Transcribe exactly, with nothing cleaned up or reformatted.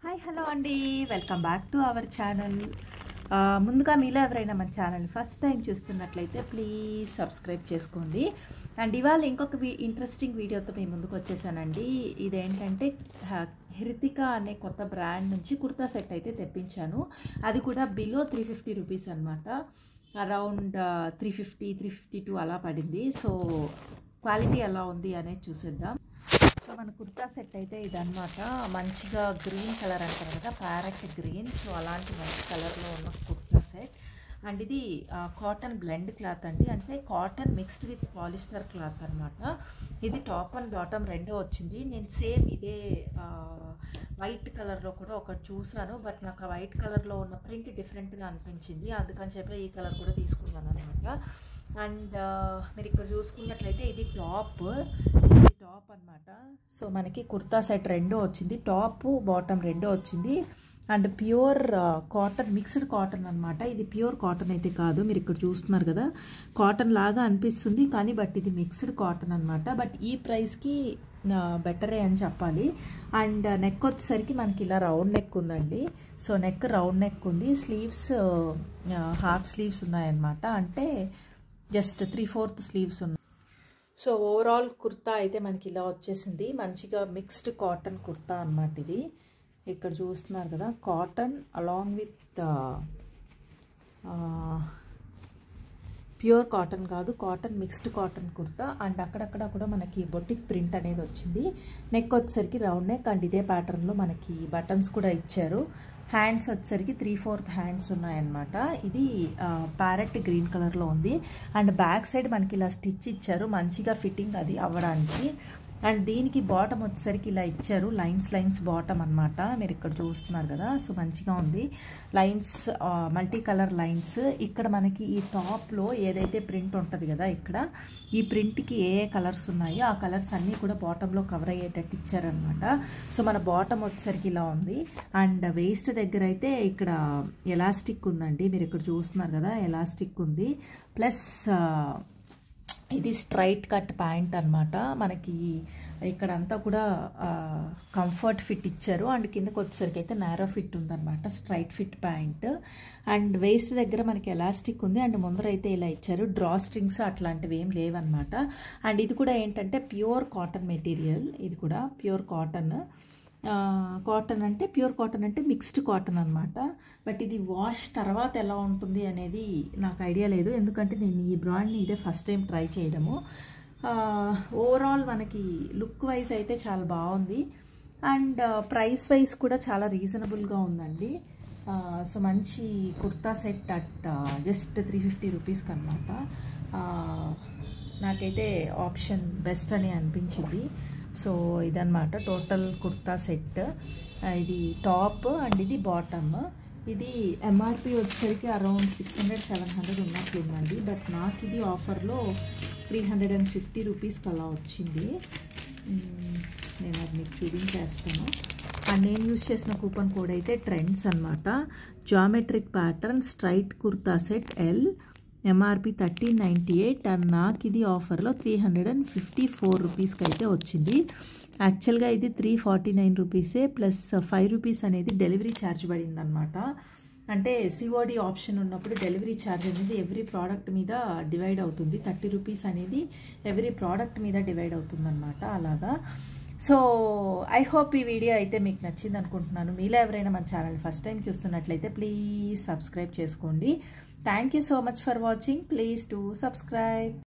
Hi hello అండి, welcome back to our channel. ముందుగా మీలో ఎవరైనా మన ఛానల్ ఫస్ట్ టైం చూస్తున్నట్లయితే ప్లీజ్ సబ్స్క్రైబ్ చేసుకోండి. అండ్ ఇవాళ ఇంకొక ఇంట్రెస్టింగ్ వీడియోతో మీ ముందుకు వచ్చేసానండి. ఇదేంటంటే హృతిక అనే కొత్త బ్రాండ్ నుంచి కుర్తా సెట్ అయితే తెప్పించాను. అది కూడా బిలో త్రీ ఫిఫ్టీ రూపీస్ అనమాట. Around three fifty three fifty two అలా పడింది. సో క్వాలిటీ ఎలా ఉంది అనేది చూసేద్దాం. సో మన కుర్తా సెట్ అయితే ఇదన్నమాట. మంచిగా గ్రీన్ కలర్ అంటారు కదా, ప్యారెట్ గ్రీన్. సో అలాంటి మంచి కలర్లో ఉన్న కుర్తా సెట్. అండ్ ఇది కాటన్ బ్లెండ్ క్లాత్ అండి, అంటే cotton mixed with polyester cloth అనమాట. ఇది టాప్ అండ్ బాటమ్ రెండో వచ్చింది. నేను సేమ్ ఇదే వైట్ కలర్లో కూడా ఒకటి చూసాను, బట్ నాకు ఆ వైట్ కలర్లో ఉన్న ప్రింట్ డిఫరెంట్గా అనిపించింది, అందుకని చెప్పి ఈ కలర్ కూడా తీసుకున్నాను అనమాట. అండ్ మీరు ఇక్కడ చూసుకున్నట్లయితే ఇది టాప్ ఇది టాప్ అనమాట. సో మనకి కుర్తా సెట్ రెండో వచ్చింది, టాప్ బాటమ్ రెండో వచ్చింది. And pure cotton mixed cotton అనమాట. ఇది ప్యూర్ కాటన్ అయితే కాదు, మీరు ఇక్కడ చూస్తున్నారు కదా, కాటన్ లాగా అనిపిస్తుంది కానీ బట్ ఇది మిక్స్డ్ కాటన్ అనమాట. బట్ ఈ ప్రైస్కి బెటరే అని చెప్పాలి. అండ్ నెక్ వచ్చేసరికి మనకి ఇలా రౌండ్ నెక్ ఉందండి. సో నెక్ రౌండ్ నెక్ ఉంది, స్లీవ్స్ హాఫ్ స్లీవ్స్ ఉన్నాయన్నమాట, అంటే జస్ట్ త్రీ ఫోర్త్ స్లీవ్స్ ఉన్నాయి. సో ఓవరాల్ కుర్తా అయితే మనకి ఇలా వచ్చేసింది. మంచిగా మిక్స్డ్ కాటన్ కుర్తా అన్నమాట ఇది. ఇక్కడ చూస్తున్నారు కదా, cotton along with pure cotton కాదు, cotton mixed cotton kurta. And అక్కడక్కడ కూడా మనకి బొటిక్ ప్రింట్ అనేది వచ్చింది. నెక్ వచ్చేసరికి రౌండ్ నెక్. అండ్ ఇదే ప్యాటర్న్లో మనకి బటన్స్ కూడా ఇచ్చారు. హ్యాండ్స్ వచ్చేసరికి త్రీ ఫోర్త్ హ్యాండ్స్ ఉన్నాయన్నమాట. ఇది ప్యారెట్ గ్రీన్ కలర్లో ఉంది. అండ్ బ్యాక్ సైడ్ మనకి ఇలా స్టిచ్ ఇచ్చారు, మంచిగా ఫిట్టింగ్ అది అవ్వడానికి. అండ్ దీనికి బాటమ్ వచ్చేసరికి ఇలా ఇచ్చారు, లైన్స్ లైన్స్ బాటమ్ అనమాట. మీరు ఇక్కడ చూస్తున్నారు కదా, సో మంచిగా ఉంది. Lines multi colour lines. ఇక్కడ మనకి ఈ టాప్లో ఏదైతే ప్రింట్ ఉంటుంది కదా, ఇక్కడ ఈ ప్రింట్కి ఏ ఏ కలర్స్ ఉన్నాయో ఆ కలర్స్ అన్నీ కూడా బాటంలో కవర్ అయ్యేటట్టు ఇచ్చారనమాట. సో మన బాటమ్ వచ్చేసరికి ఇలా ఉంది. అండ్ వేస్ట్ దగ్గర అయితే ఇక్కడ ఎలాస్టిక్ ఉందండి, మీరు ఇక్కడ చూస్తున్నారు కదా, ఎలాస్టిక్ ఉంది. ప్లస్ ఇది స్ట్రైట్ కట్ ప్యాంట్ అనమాట. మనకి ఇక్కడంతా కూడా కంఫర్ట్ ఫిట్ ఇచ్చారు. అండ్ కిందకి వచ్చేసరికి అయితే నారో ఫిట్ ఉందన్నమాట, straight fit pant. And waist దగ్గర మనకి ఎలాస్టిక్ ఉంది. అండ్ ముందర అయితే ఇలా ఇచ్చారు, డ్రా స్ట్రింగ్స్ అట్లాంటివి ఏం లేవన్నమాట. అండ్ ఇది కూడా ఏంటంటే ప్యూర్ కాటన్ మెటీరియల్, ఇది కూడా ప్యూర్ కాటన్. కాటన్ అంటే ప్యూర్ కాటన్ అంటే మిక్స్డ్ కాటన్ అనమాట. బట్ ఇది వాష్ తర్వాత ఎలా ఉంటుంది అనేది నాకు ఐడియా లేదు, ఎందుకంటే నేను ఈ బ్రాండ్ని ఇదే ఫస్ట్ టైం ట్రై చేయడము. ఓవరాల్ మనకి లుక్ వైజ్ అయితే చాలా బాగుంది. అండ్ ప్రైస్ వైజ్ కూడా చాలా రీజనబుల్గా ఉందండి. సో మంచి kurta set at just three fifty రూపీస్కి అనమాట. నాకైతే ఆప్షన్ బెస్ట్ అని అనిపించింది. సో ఇదన్నమాట టోటల్ కుర్తా సెట్. ఇది టాప్ అండ్ ఇది బాటమ్. ఇది ఎంఆర్పి వచ్చేసరికి around six hundred seven hundred ఉన్నట్లుందండి. బట్ నాకు ఇది ఆఫర్లో త్రీ హండ్రెడ్ అండ్ ఫిఫ్టీ రూపీస్కి అలా వచ్చింది. నేను అది మీకు చూపించేస్తాను. అండ్ నేను యూజ్ చేసిన కూపన్ కోడ్ అయితే ట్రెండ్స్ అనమాట. Geometric pattern straight kurta set L, MRP thirteen ninety eight. And నాకు ఇది ఆఫర్లో three hundred and fifty four రూపీస్కి అయితే వచ్చింది. యాక్చువల్గా ఇది త్రీ ఫార్టీ నైన్ రూపీసే, ప్లస్ ఫైవ్ రూపీస్ అనేది డెలివరీ ఛార్జ్ పడింది అనమాట. అంటే సిఓడి ఆప్షన్ ఉన్నప్పుడు డెలివరీ ఛార్జ్ అనేది ఎవ్రీ ప్రోడక్ట్ మీద డివైడ్ అవుతుంది. థర్టీ రూపీస్ అనేది ఎవ్రీ ప్రోడక్ట్ మీద డివైడ్ అవుతుంది అనమాట, అలాగా. సో ఐ హోప్ ఈ వీడియో అయితే మీకు నచ్చింది అనుకుంటున్నాను. మీలో ఎవరైనా మన ఛానల్ ఫస్ట్ టైం చూస్తున్నట్లయితే ప్లీజ్ సబ్స్క్రైబ్ చేసుకోండి. Thank you so much for watching. Please to subscribe.